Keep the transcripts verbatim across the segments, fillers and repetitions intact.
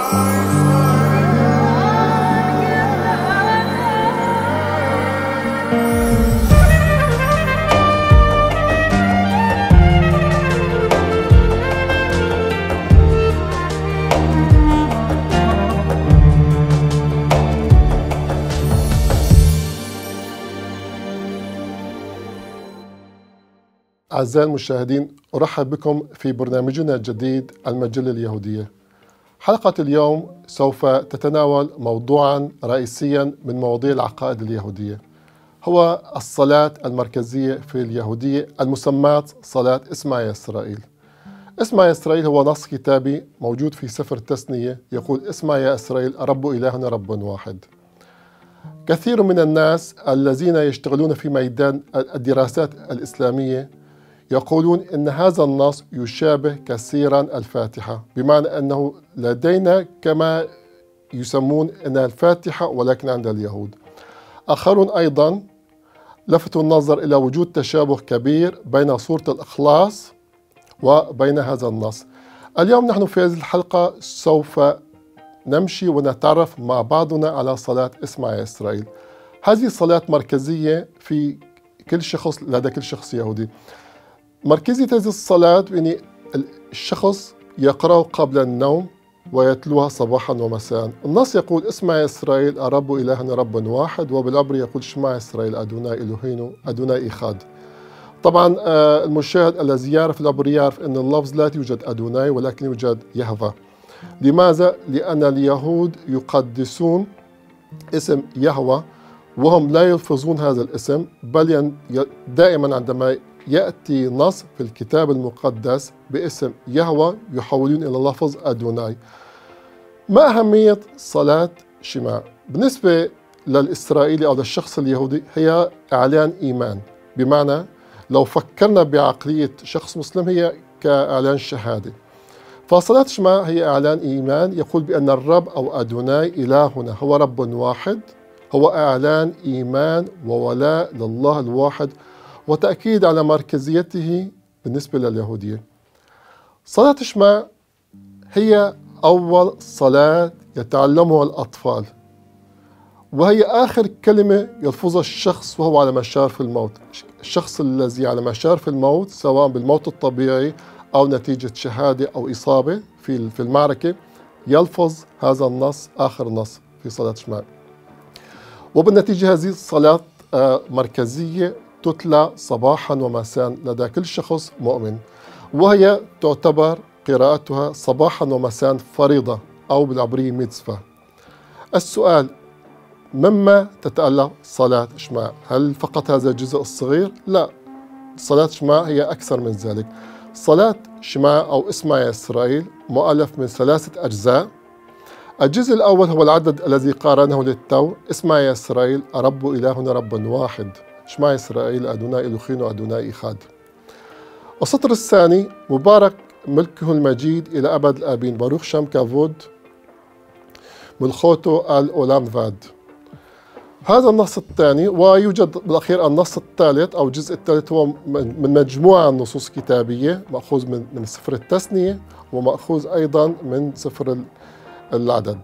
أعزائي المشاهدين، أرحب بكم في برنامجنا الجديد المجلة اليهودية. حلقة اليوم سوف تتناول موضوعا رئيسيا من مواضيع العقائد اليهودية، هو الصلاة المركزية في اليهودية المسماة صلاة اسمع يا إسرائيل. اسمع يا إسرائيل هو نص كتابي موجود في سفر التثنية، يقول: اسمع يا إسرائيل، رب إلهنا رب واحد. كثير من الناس الذين يشتغلون في ميدان الدراسات الإسلامية يقولون إن هذا النص يشابه كثيرا الفاتحة، بمعنى أنه لدينا كما يسمون أن الفاتحة ولكن عند اليهود. آخرون أيضا لفتوا النظر إلى وجود تشابه كبير بين سورة الإخلاص وبين هذا النص. اليوم نحن في هذه الحلقة سوف نمشي ونتعرف مع بعضنا على صلاة اسمع يا إسرائيل. هذه صلاة مركزية في كل شخص، لدى كل شخص يهودي. مركزية هذه الصلاة يعني الشخص يقرأ قبل النوم ويتلوها صباحا ومساء. النص يقول: اسمع يا إسرائيل، الرب إلهنا رب واحد. وبالعبري يقول: شمع يا إسرائيل، أدوناي إلهينو أدوناي إيخاد. طبعا المشاهد الذي يعرف العبري يعرف أن اللفظ لا يوجد أدوناي ولكن يوجد يهوه. لماذا؟ لأن اليهود يقدسون اسم يهوه وهم لا يلفظون هذا الاسم، بل دائما عندما يأتي نص في الكتاب المقدس باسم يهوه يحولون إلى لفظ أدوناي. ما أهمية صلاة شمع؟ بالنسبة للإسرائيلي أو للشخص اليهودي هي إعلان إيمان، بمعنى لو فكرنا بعقلية شخص مسلم هي كإعلان شهادة. فصلاة شمع هي إعلان إيمان، يقول بأن الرب أو أدوناي إلهنا هو رب واحد، هو إعلان إيمان وولاء لله الواحد وتأكيد على مركزيته بالنسبة لليهودية. صلاة شمع هي أول صلاة يتعلمها الأطفال، وهي آخر كلمة يلفظها الشخص وهو على مشارف الموت. الشخص الذي على مشارف الموت سواء بالموت الطبيعي أو نتيجة شهادة أو إصابة في في المعركة يلفظ هذا النص آخر نص في صلاة شمع. وبالنتيجة هذه الصلاة مركزية تتلى صباحا ومساء لدى كل شخص مؤمن، وهي تعتبر قراءتها صباحا ومساء فريضة أو بالعبرية ميتزفة. السؤال: مما تتألف صلاة شمع؟ هل فقط هذا الجزء الصغير؟ لا، صلاة شمع هي أكثر من ذلك. صلاة شمع أو اسمع يا إسرائيل مؤلف من ثلاثة أجزاء. الجزء الأول هو العدد الذي قارنه للتو: اسمع يا إسرائيل، رب إلهنا رب واحد. شمع يا إسرائيل، أدوناي إلهينو أدوناي إيخاد. السطر الثاني: مبارك ملكه المجيد إلى أبد الآبين، باروخ شم كافود ملخوتو الأولام فاد. هذا النص الثاني. ويوجد بالأخير النص الثالث أو الجزء الثالث، هو من مجموعة نصوص كتابية مأخوذ من من سفر التثنية ومأخوذ أيضا من سفر العدد.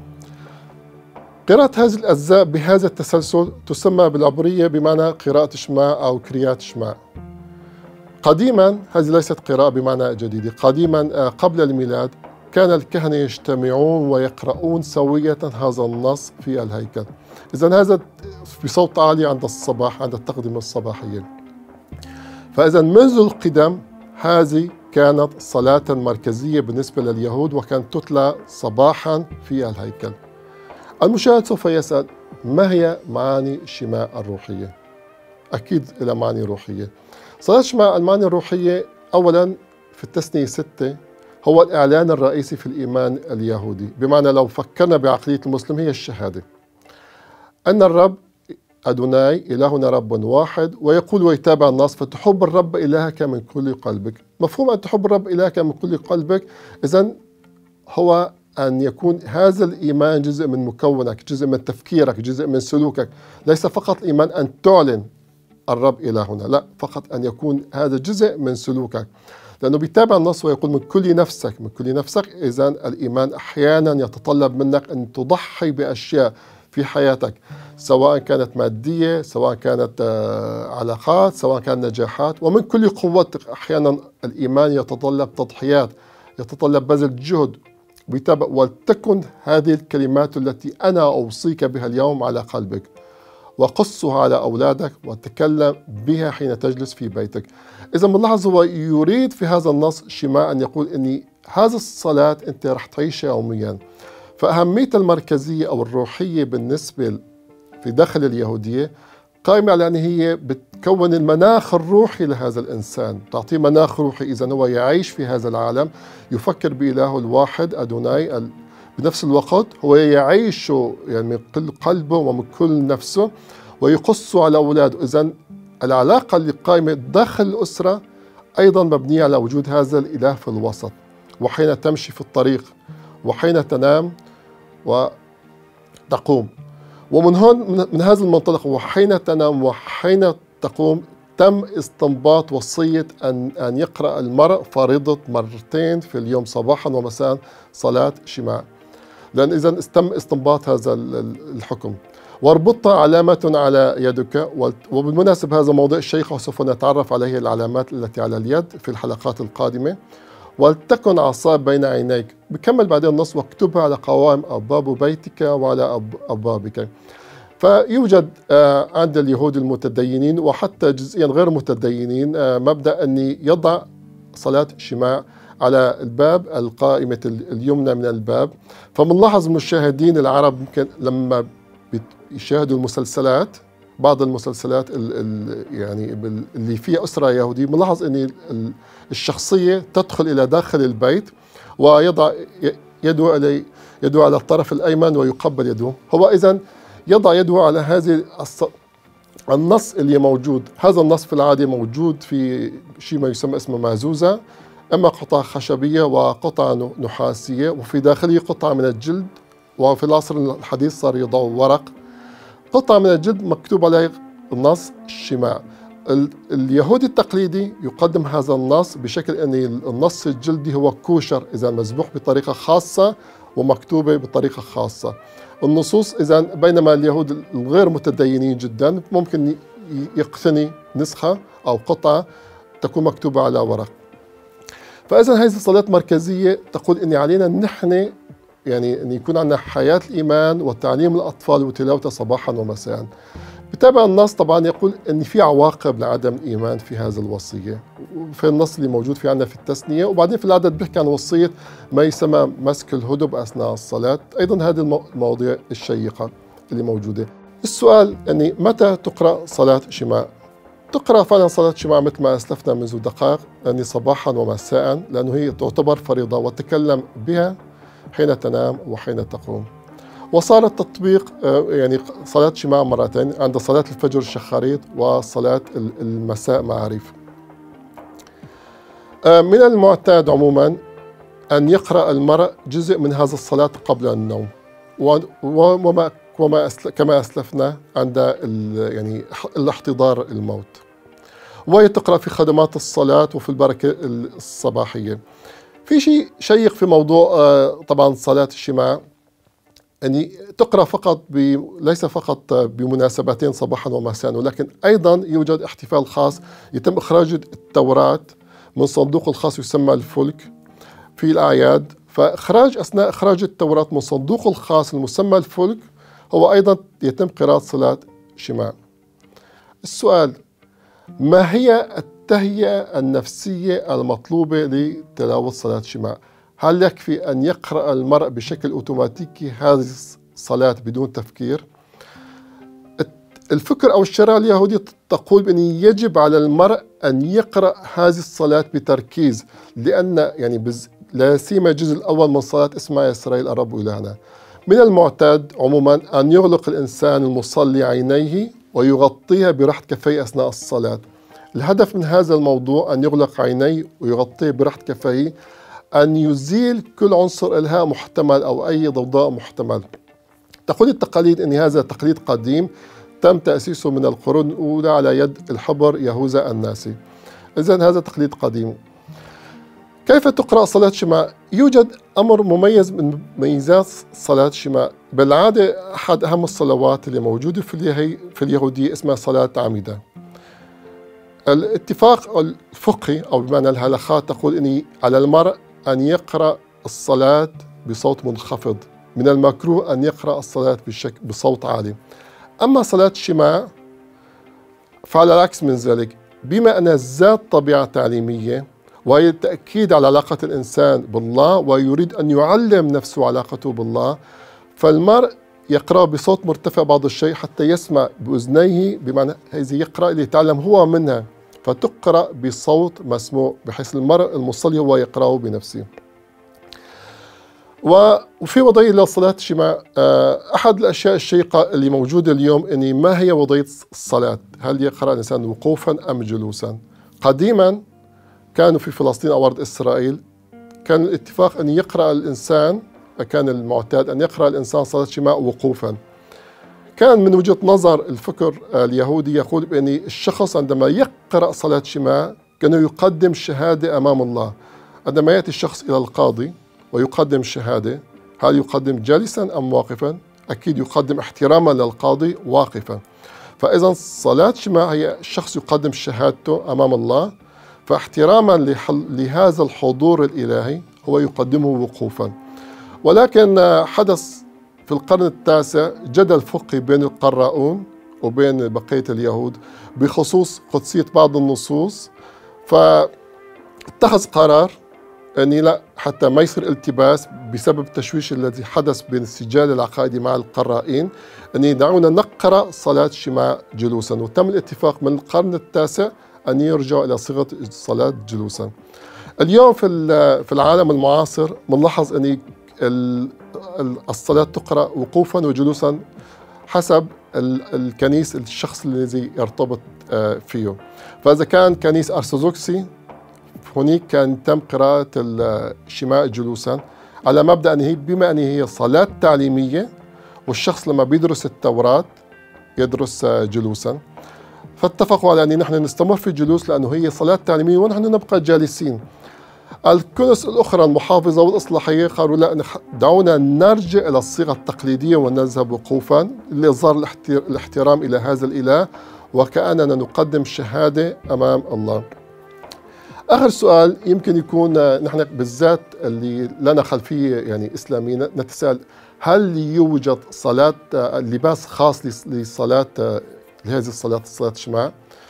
قراءة هذه الأجزاء بهذا التسلسل تسمى بالعبرية بمعنى قراءة شمع أو كريات شمع. قديما هذه ليست قراءة بمعنى جديد. قديما قبل الميلاد كان الكهنة يجتمعون ويقرؤون سوية هذا النص في الهيكل. إذن هذا بصوت عالي عند الصباح، عند التقدمة الصباحية. فإذا منذ القدم هذه كانت صلاة مركزية بالنسبة لليهود، وكانت تتلى صباحا في الهيكل. المشاهد سوف يسأل: ما هي معاني شمع الروحية؟ أكيد إلى معاني روحية. صلاة شمع المعاني الروحية أولا في التثنية ستة هو الإعلان الرئيسي في الإيمان اليهودي، بمعنى لو فكرنا بعقلية المسلم هي الشهادة أن الرب أدوناي إلهنا رب واحد، ويقول ويتابع النص: فتحب الرب إلهك من كل قلبك. مفهوم أن تحب الرب إلهك من كل قلبك إذن هو أن يكون هذا الإيمان جزء من مكونك، جزء من تفكيرك، جزء من سلوكك. ليس فقط الإيمان أن تعلن الرب إلهنا، لا، فقط أن يكون هذا جزء من سلوكك. لأنه بيتابع النص ويقول من كل نفسك، من كل نفسك. إذن الإيمان أحيانا يتطلب منك أن تضحي بأشياء في حياتك، سواء كانت مادية، سواء كانت علاقات، سواء كانت نجاحات. ومن كل قوتك أحيانا الإيمان يتطلب تضحيات، يتطلب بذل جهد. بيتابع ولتكن هذه الكلمات التي أنا أوصيك بها اليوم على قلبك، وقصها على أولادك، وتكلم بها حين تجلس في بيتك. إذا بنلاحظ هو يريد في هذا النص شماء أن يقول أن هذه الصلاة أنت رح تعيشها يوميا. فأهمية المركزية أو الروحية بالنسبة في داخل اليهودية قائمة على أن هي بتكون المناخ الروحي لهذا الإنسان، تعطيه مناخ روحي. إذا هو يعيش في هذا العالم يفكر بإله الواحد أدوناي، بنفس الوقت هو يعيش يعني من كل قلبه ومن كل نفسه ويقص على أولاده. إذن العلاقة اللي قائمة داخل الأسرة أيضا مبنية على وجود هذا الإله في الوسط. وحين تمشي في الطريق، وحين تنام وتقوم. ومن هون من هذا المنطلق وحين تنام وحين تقوم تم استنباط وصية أن أن يقرأ المرء فريضة مرتين في اليوم صباحا ومساء صلاة شماع. لأن إذا تم استنباط هذا الحكم. واربطها علامة على يدك. وبالمناسبة هذا موضوع الشيخ وسوف نتعرف عليه العلامات التي على اليد في الحلقات القادمة. ولتكن عصا بين عينيك. بكمل بعدين النص واكتبها على قوائم أبواب بيتك وعلى أبوابك. فيوجد عند اليهود المتدينين وحتى جزئيا غير متدينين مبدأ أن يضع صلاة شماع على الباب القائمة اليمنى من الباب. فمنلاحظ المشاهدين العرب يمكن لما يشاهدوا المسلسلات، بعض المسلسلات يعني اللي فيها أسرة يهودية، ملاحظ أن الشخصية تدخل إلى داخل البيت ويضع يده على يده على الطرف الأيمن ويقبل يده. هو إذن يضع يده على هذه النص اللي موجود. هذا النص في العادة موجود في شيء ما يسمى اسمه مازوزة، إما قطعة خشبية وقطعة نحاسية، وفي داخله قطعة من الجلد. وفي العصر الحديث صار يضعوا ورق. قطعة من الجلد مكتوب عليه النص الشماع. اليهودي التقليدي يقدم هذا النص بشكل أن النص الجلدي هو كوشر، إذا مذبوح بطريقة خاصة ومكتوبة بطريقة خاصة. النصوص إذا بينما اليهود الغير متدينين جدا ممكن يقتني نسخة أو قطعة تكون مكتوبة على ورق. فإذا هذه الصلاة مركزية تقول أن علينا نحن يعني أن يكون عندنا حياة الإيمان وتعليم الأطفال وتلاوته صباحا ومساء. بتابع النص طبعا يقول أن في عواقب لعدم الإيمان في هذه الوصية، في النص اللي موجود في عندنا في التثنية. وبعدين في العدد بيحكي عن وصية ما يسمى مسك الهدب أثناء الصلاة. أيضا هذه المواضيع الشيقة اللي موجودة. السؤال يعني متى تقرأ صلاة شماع؟ تقرأ فعلا صلاة شماع مثل ما أسلفنا منذ دقائق، يعني صباحا ومساء، لأنه هي تعتبر فريضة وتكلم بها حين تنام وحين تقوم. وصار التطبيق يعني صلاة شماع مرتين عند صلاة الفجر الشخاريط وصلاة المساء معاريف. من المعتاد عموما أن يقرأ المرء جزء من هذه الصلاة قبل النوم، وما وما كما أسلفنا عند يعني الاحتضار الموت. ويتقرأ في خدمات الصلاة وفي البركة الصباحية. في شيء شيق في موضوع طبعا صلاة الشماع، يعني تقرأ فقط ب... ليس فقط بمناسبتين صباحا ومساء، ولكن أيضا يوجد احتفال خاص يتم إخراج التوراة من صندوق الخاص يسمى الفلك في الأعياد. فإخراج أثناء إخراج التوراة من صندوق الخاص المسمى الفلك هو أيضا يتم قراءة صلاة شماع. السؤال: ما هي التهيئة النفسية المطلوبة لتلاوة صلاة شماع؟ هل يكفي أن يقرأ المرء بشكل أوتوماتيكي هذه الصلاة بدون تفكير؟ الفكر أو الشريعة اليهودية تقول بأن يجب على المرء أن يقرأ هذه الصلاة بتركيز، لأن يعني لا سيما الجزء الأول من صلاة اسمع يا إسرائيل الرب إلهنا. من المعتاد عموما أن يغلق الإنسان المصلي عينيه ويغطيها براحة كفيه أثناء الصلاة. الهدف من هذا الموضوع أن يغلق عينيه ويغطيه براحة كفيه، أن يزيل كل عنصر إلهاء محتمل أو أي ضوضاء محتمل. تقول التقاليد أن هذا تقليد قديم تم تأسيسه من القرون الأولى على يد الحبر يهوذا الناسي. إذن هذا تقليد قديم. كيف تقرأ صلاة الشماء؟ يوجد أمر مميز من مميزات صلاة الشماء. بالعادة أحد أهم الصلوات اللي موجودة في اليهي في اليهودية اسمها صلاة عميدة. الاتفاق الفقهي أو بمعنى الهلخات تقول إني على المرء أن يقرأ الصلاة بصوت منخفض، من المكروه أن يقرأ الصلاة بشكل بصوت عالي. أما صلاة الشماء فعلى العكس من ذلك، بما أنها ذات طبيعة تعليمية وهي التأكيد على علاقة الإنسان بالله ويريد أن يعلم نفسه علاقته بالله، فالمرء يقرأ بصوت مرتفع بعض الشيء حتى يسمع بأذنيه، بمعنى هذه يقرأ ليتعلم هو منها، فتقرأ بصوت مسموع بحيث المرء المصلي هو يقرأه بنفسه. وفي وضعية لصلاة الشماء، أحد الأشياء الشيقة اللي موجودة اليوم أني ما هي وضعية الصلاة؟ هل يقرأ الإنسان وقوفا أم جلوسا؟ قديما كانوا في فلسطين أو أرض إسرائيل كان الاتفاق أن يقرأ الإنسان، كان المعتاد أن يقرأ الإنسان صلاة الشماء وقوفا. كان من وجهة نظر الفكر اليهودي يقول بأن الشخص عندما يقرأ صلاة الشماء كأنه يقدم شهادة أمام الله. عندما يأتي الشخص إلى القاضي ويقدم شهادة، هل يقدم جالسا أم واقفا؟ أكيد يقدم احتراما للقاضي واقفا. فإذا صلاة الشماء هي الشخص يقدم شهادته أمام الله، فاحتراما لهذا الحضور الإلهي هو يقدمه وقوفا. ولكن حدث في القرن التاسع جدل فقهي بين القراءون وبين بقية اليهود بخصوص قدسية بعض النصوص، فاتخذ قرار أني لا، حتى ما يصير التباس بسبب التشويش الذي حدث بين السجال العقائدي مع القرائين، أني دعونا نقرأ صلاة الشماء جلوسا، وتم الاتفاق من القرن التاسع أن يرجع إلى صيغة الصلاة جلوسا. اليوم في في العالم المعاصر بنلاحظ أن الصلاة تقرأ وقوفا وجلوسا حسب الكنيس الشخص الذي يرتبط فيه. فإذا كان كنيس أرثوذكسي هناك كان تم قراءة الشماء جلوسا على مبدأ أن هي بما أن هي صلاة تعليمية والشخص لما بيدرس التوراة يدرس جلوسا، فاتفقوا على أن نحن نستمر في الجلوس لأنه هي صلاة تعليمية ونحن نبقى جالسين. الكنس الأخرى المحافظة والإصلاحية قالوا لا، دعونا نرجع إلى الصيغة التقليدية ونذهب وقوفا لإظهار الاحترام إلى هذا الإله وكأننا نقدم شهادة أمام الله. آخر سؤال يمكن يكون نحن بالذات اللي لنا خلفية يعني إسلامية نتساءل، هل يوجد صلاة لباس خاص لصلاة لهذه الصلاة صلاة الشماء؟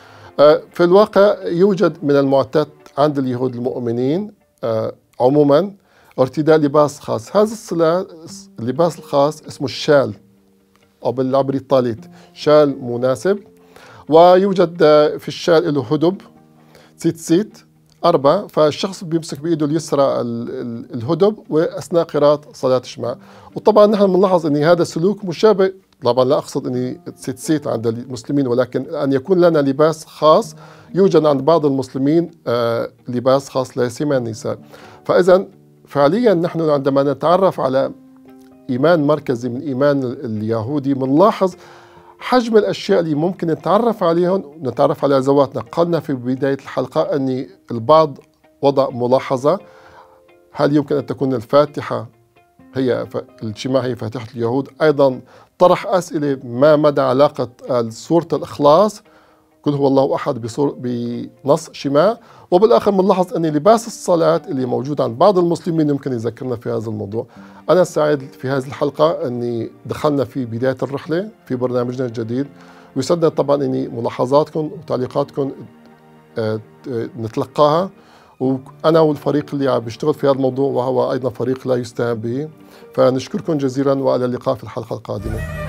في الواقع يوجد من المعتاد عند اليهود المؤمنين عموما ارتداء لباس خاص. هذا الصلاة اللباس الخاص اسمه الشال أو بالعبري طاليت، شال مناسب، ويوجد في الشال له هدب سيت أربعة، فالشخص بيمسك بإيده اليسرى الهدب وأثناء قراءة صلاة الشماء. وطبعا نحن بنلاحظ أن هذا سلوك مشابه، طبعا لا أقصد أني سيت سيت عند المسلمين، ولكن أن يكون لنا لباس خاص. يوجد عند بعض المسلمين آه لباس خاص لا سيما النساء. فإذا فعليا نحن عندما نتعرف على إيمان مركزي من إيمان اليهودي بنلاحظ حجم الأشياء اللي ممكن نتعرف عليهم نتعرف على ذواتنا. قلنا في بداية الحلقة أن البعض وضع ملاحظة، هل يمكن أن تكون الفاتحة هي الشماء هي فاتحة اليهود؟ أيضا طرح أسئلة ما مدى علاقة سورة الإخلاص قل هو الله أحد بصور بنص شماء. وبالآخر بنلاحظ أن لباس الصلاة اللي موجود عند بعض المسلمين يمكن يذكرنا في هذا الموضوع. أنا سعيد في هذه الحلقة أني دخلنا في بداية الرحلة في برنامجنا الجديد، ويسعدنا طبعا أني ملاحظاتكم وتعليقاتكم نتلقاها، وأنا والفريق اللي عم بيشتغل في هذا الموضوع وهو أيضا فريق لا يستهان به. فنشكركم جزيلا وإلى اللقاء في الحلقة القادمة.